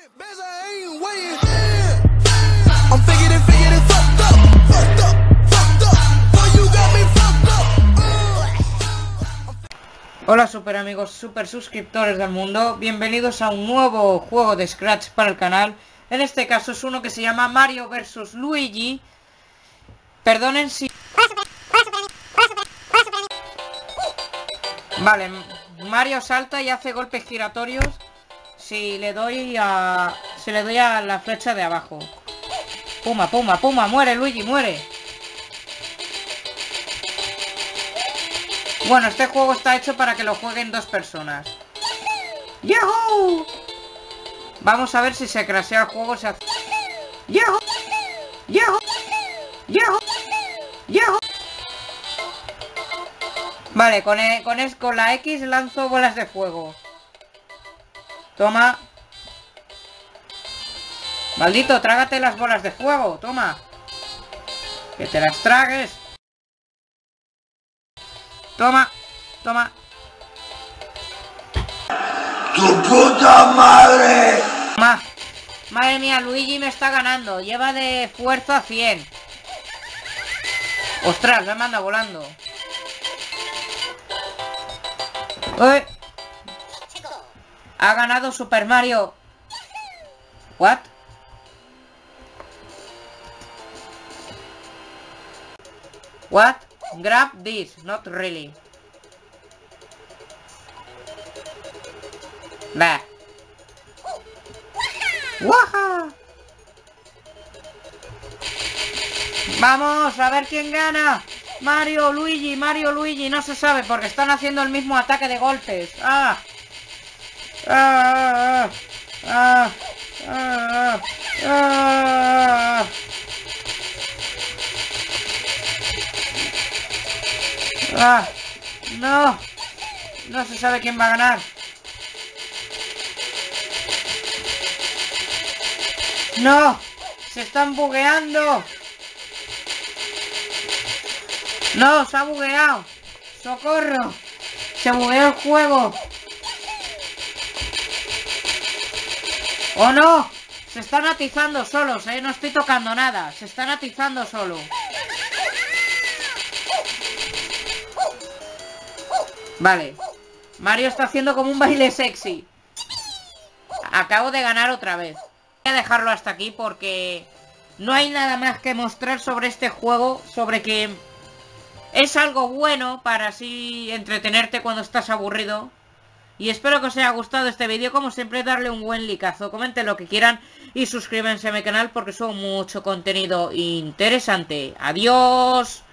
Hola super amigos, super suscriptores del mundo, bienvenidos a un nuevo juego de Scratch para el canal. En este caso es uno que se llama Mario vs Luigi. Perdonen si... Vale, Mario salta y hace golpes giratorios si le doy a la flecha de abajo. Puma, puma, puma, muere Luigi, muere. Bueno, este juego está hecho para que lo jueguen dos personas. ¡Yahoo! Vamos a ver si se crashea el juego. ¡Yahoo! ¡Yahoo! ¡Yahoo! ¡Yahoo! Vale, con la X lanzo bolas de fuego. Toma. Maldito, trágate las bolas de fuego. Toma. Que te las tragues. Toma, toma. ¡Tu puta madre! Toma. Madre mía, Luigi me está ganando. Lleva de fuerza a 100. Ostras, me manda volando. ¡Uy! Ha ganado Super Mario. ¿What? ¿What? Grab this, not really. Bah. ¡Waja! Vamos a ver quién gana. Mario, Luigi, no se sabe porque están haciendo el mismo ataque de golpes. ¡Ah! ¡Ah! ¡Ah! ¡Ah! ¡Ah! ¡Ah! ¡No! No se sabe quién va a ganar. ¡No! ¡Se están bugueando! ¡No! ¡Se ha bugueado! ¡Socorro! ¡Se bugueó el juego! ¡Oh no! Se están atizando solos, no estoy tocando nada. Se están atizando solo. Vale. Mario está haciendo como un baile sexy. Acabo de ganar otra vez. Voy a dejarlo hasta aquí porque no hay nada más que mostrar sobre este juego. Sobre que es algo bueno para así entretenerte cuando estás aburrido. Y espero que os haya gustado este vídeo. Como siempre, darle un buen likeazo, comenten lo que quieran y suscríbanse a mi canal porque subo mucho contenido interesante. Adiós.